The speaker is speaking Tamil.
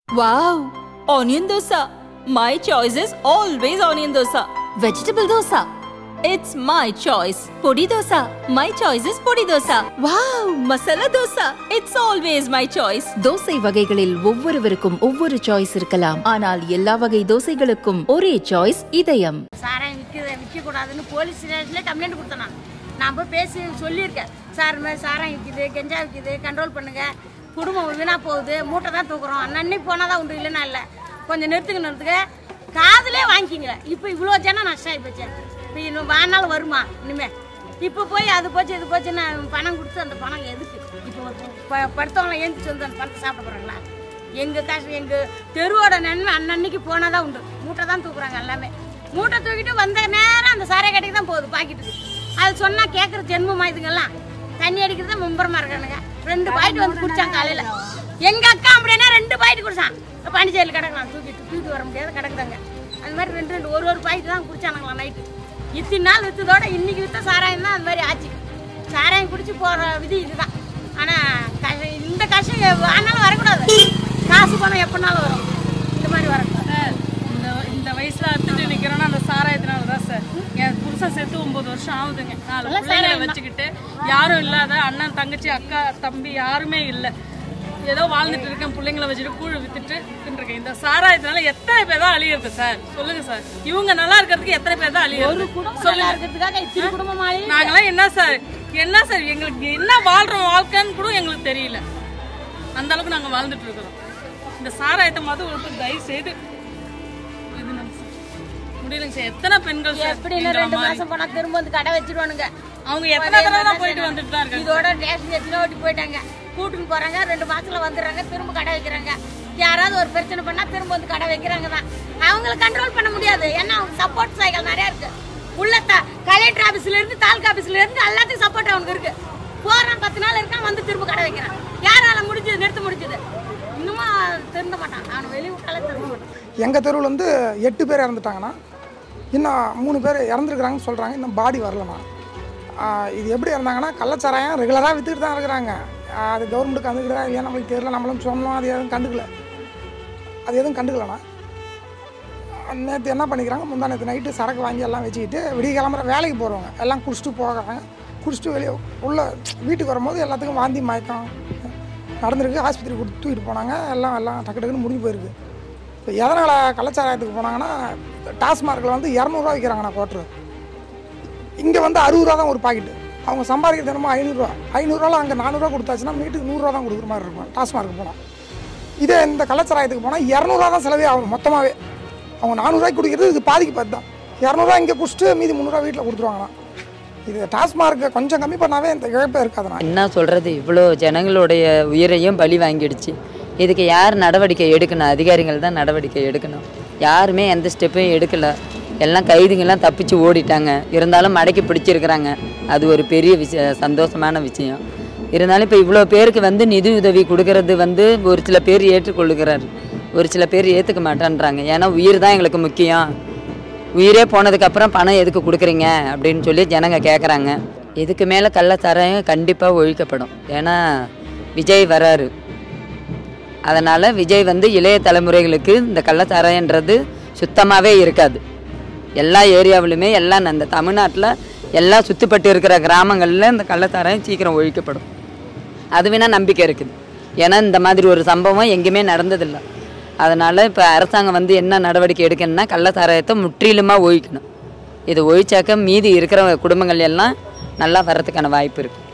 Wow! Onion dosa. My choice is always onion dosa. Vegetable dosa. It's my choice. Podi dosa. My choice is podi dosa. Wow! Masala dosa. It's always my choice. Dosa வகைகளில் ஒவ்வொருவருக்கும் ஒவ்வொரு சாய்ஸ் இருக்கலாம். ஆனால் எல்லா வகை தோசைகளுக்கும் ஒரே சாய்ஸ் இதயம். சாராயம் விற்க கூடாதுன்னு போலீஸ் ஸ்டேஷன்ல கம்ப்ளைண்ட் கொடுத்தேன். நான் போய் பேசி சொல்லியிருக்கேன். சார் சாராயம் விற்கிது, கெஞ்சா விற்கிது, கண்ட்ரோல் பண்ணுங்க. குடும்பம் வீணா போகுது, மூட்டை தான் தூக்குறோம். அன்னன்னைக்கு போனால் தான் உண்டு, இல்லைன்னா இல்லை. கொஞ்சம் நிறுத்துக்க காதலே வாங்கிக்கிங்க. இப்போ இவ்வளோ ஜனம் நஷ்டம் ஆகி போச்சு. இப்போ இன்னும் வாழ்நாள் வருமா இனிமேல்? இப்போ போய் அது போச்சு இது போச்சுன்னு பணம் கொடுத்து அந்த பணம் எதுக்கு? இப்போ படுத்தவங்களை ஏந்திச்சு வந்து அந்த பணத்தை சாப்பிட போகிறாங்களா? எங்கள் காசு எங்கள் தெருவோட நன்மை அன்னன்னைக்கு போனால் தான் உண்டு. மூட்டை தான் தூக்குறாங்க எல்லாமே. மூட்டை தூக்கிட்டு வந்த நேரம் அந்த சாரை கடைக்கு தான் போகுது பாக்கெட்டுக்கு. அது சொன்னால் கேட்குற ஜென்மமா இதுங்கெல்லாம். தண்ணி அடிக்கிறத மும்பரமாக இருக்கானுங்க. 2 பாக்கெட் வந்து குடிச்சாங்க காலையில். எங்கள் அக்கா அப்படின்னா 2 பாக்கெட் குடிச்சான். பாண்டிச்சேரியில் கிடக்கலாம், தூக்கிட்டு வர முடியாது, கிடக்குதாங்க. அது மாதிரி 2 ஒரு பாக்கெட் தான் குடிச்சானுங்களாம் நைட்டு. இத்தனை நாள் விற்றதோட இன்னைக்கு விற்ற சாராயம் தான் அந்த மாதிரி ஆச்சு. சாராயம் குடிச்சு போகிற விதி இதுதான். ஆனால் இந்த கஷ்டம் ஆனாலும் வரக்கூடாது. காசு பணம் எப்படினாலும் வரும், இந்த மாதிரி வரக்கூடாது. இந்த வயசில் அத்துட்டு நிற்கிறோன்னா அந்த சாராயத்தினால தான் சார். என் புதுசாக சேர்த்து 9 வருஷம் ஆகுதுங்க. 4 பிள்ளைங்களை வச்சுக்கிட்டு யாரும் இல்லாத அண்ணன் தங்கச்சி அக்கா தம்பி யாருமே இல்லை. ஏதோ வாழ்ந்துட்டு இருக்கேன், பிள்ளைங்களை வச்சுட்டு கூழ் வித்துட்டு இருக்கேன். இந்த சாராயத்தினால எத்தனை பேர் தான் அழியிறது சார்? சொல்லுங்க சார். இவங்க நல்லா இருக்கிறதுக்கு எத்தனை பேர் தான் அழியிறது சொல்லுங்க. நாங்களாம் என்ன சார் எங்களுக்கு என்ன வாழ்றோம் வாழ்க்கைன்னு கூட எங்களுக்கு தெரியல. அந்த அளவுக்கு நாங்கள் வாழ்ந்துட்டு இருக்கிறோம். இந்த சாராயத்தை மாதிரி ஒருத்தர் தயவு செய்து முடியலங்க சார். எத்தனை பெண்கள் எப்படி 2 மாசம் போனா திரும்ப வந்து கடை வச்சிருவானுங்க. அவங்க எத்தனை தடவை போயிட்டு வந்துட்டு தான் இருக்காங்க. இதோட ரேஷன் எத்தனை ஓட்டி போயிட்டாங்க, கூட்டுன்னு போறாங்க. 2 மாசத்துல வந்துடுறாங்க, திரும்ப கடை வைக்கிறாங்க. யாராவது ஒரு பிரச்சனை பண்ணா திரும்ப வந்து கடை வைக்கிறாங்க தான். அவங்களை கண்ட்ரோல் பண்ண முடியாது. ஏன்னா அவங்க சப்போர்ட் சைக்கிள் நிறைய இருக்கு. உள்ள கலெக்டர் ஆபீஸ்ல இருந்து தாலுகா ஆபீஸ்ல இருந்து எல்லாத்தையும் சப்போர்ட் அவனுக்கு இருக்கு. போறான் 10 நாள் இருக்கான், வந்து திரும்ப கடை வைக்கிறான். யாரால முடிஞ்சது நிறுத்த முடிஞ்சது? இன்னுமா திருந்த மாட்டான். அவனை வெளியே விட்டாலே திரும்ப மாட்டான். எங்கள் தெருவில் வந்து 8 பேர் இறந்துட்டாங்கன்னா இன்னும் 3 பேர் இறந்துருக்குறாங்கன்னு சொல்கிறாங்க. இன்னும் பாடி வரலண்ணா. இது எப்படி இறந்தாங்கன்னா கள்ளச்சாராயம் ரெகுலராக விற்றுக்கிட்டு தான் இருக்கிறாங்க. அது கவர்மெண்ட்டுக்கு கண்டுக்கிறா இல்லையா நம்மளுக்கு தெரியல. நம்மளும் சொன்னோம், அது எதுவும் கண்டுக்கலண்ணா. நேற்று என்ன பண்ணிக்கிறாங்க, முந்தா நேற்று நைட்டு சரக்கு வாங்கி எல்லாம் வச்சுக்கிட்டு விடிய கிளம்புற வேலைக்கு போகிறவங்க எல்லாம் குடிச்சிட்டு போகிறாங்க. குடிச்சிட்டு வெளியே உள்ள வீட்டுக்கு வரும்போது எல்லாத்துக்கும் வாந்தி மயக்கம் நடந்திருக்கு. ஆஸ்பத்திரி கொடுத்து தூக்கிட்டு போனாங்க. எல்லாம் டக்கு டக்குன்னு முடிஞ்சு போயிருக்கு. இப்போ எதனால் கள்ளச்சாராயத்துக்கு போனாங்கன்னா டாஸ்மார்க்கில் வந்து 200 விற்கிறாங்கண்ணா குவார்ட்ரு. இங்கே வந்து 60 தான் ஒரு பாக்கெட்டு. அவங்க சம்பாதிக்கிறது என்னமோ 500. 500 அங்கே 400 கொடுத்தாச்சுன்னா வீட்டுக்கு 100 தான் கொடுக்குற மாதிரி இருக்கும் டாஸ்மார்க்கு போனால். இதே இந்த கள்ளச்சாராயத்துக்கு போனால் 200 தான் செலவே ஆகும் மொத்தமாகவே. அவங்க 400 குடிக்கிறது இது பாதிக்கு பார்த்து தான். 200 இங்கே குடிச்சிட்டு மீதி 300 வீட்டில் கொடுத்துருவாங்கண்ணா. இது டாஸ்மார்க்கு கொஞ்சம் கம்மி பண்ணாவே இந்த இழப்பே இருக்காதுண்ணா. என்ன சொல்கிறது, இவ்வளோ ஜனங்களுடைய உயிரையும் பலி வாங்கிடுச்சு. இதுக்கு யார் நடவடிக்கை எடுக்கணும்? அதிகாரிகள் தான் நடவடிக்கை எடுக்கணும். யாருமே எந்த ஸ்டெப்பையும் எடுக்கலை. எல்லாம் கைதுங்கெல்லாம் தப்பிச்சு ஓடிட்டாங்க. இருந்தாலும் மடக்கி பிடிச்சிருக்கிறாங்க. அது ஒரு பெரிய சந்தோஷமான விஷயம். இருந்தாலும் இப்போ இவ்வளோ பேருக்கு வந்து நிதி உதவி கொடுக்கறது வந்து ஒரு சில பேர் ஏற்றுக்கொள்ளுகிறார், ஒரு சில பேர் ஏற்றுக்க மாட்டேன்றாங்க. ஏன்னா உயிர் தான் எங்களுக்கு முக்கியம், உயிரே போனதுக்கப்புறம் பணம் எதுக்கு கொடுக்குறீங்க அப்படின்னு சொல்லி ஜனங்க கேட்குறாங்க. இதுக்கு மேலே கள்ளச்சாராயம் கண்டிப்பாக ஒழிக்கப்படும். ஏன்னா விஜய் வராரு. அதனால் விஜய் வந்து இளைய தலைமுறைகளுக்கு இந்த கள்ளச்சாராயன்றது சுத்தமாகவே இருக்காது. எல்லா ஏரியாவிலுமே எல்லாம் அந்த தமிழ்நாட்டில் எல்லாம் சுற்றிப்பட்டு இருக்கிற கிராமங்களில் இந்த கள்ளச்சாராயம் சீக்கிரம் ஒழிக்கப்படும். அது வேணால் நம்பிக்கை இருக்குது. ஏன்னா இந்த மாதிரி ஒரு சம்பவம் எங்கேயுமே நடந்ததில்லை. அதனால் இப்போ அரசாங்கம் வந்து என்ன நடவடிக்கை எடுக்கணும்னா கள்ளச்சாராயத்தை முற்றிலுமாக ஒழிக்கணும். இது ஒழிச்சாக்க மீதி இருக்கிற குடும்பங்கள் எல்லாம் நல்லா வர்றதுக்கான வாய்ப்பு இருக்குது.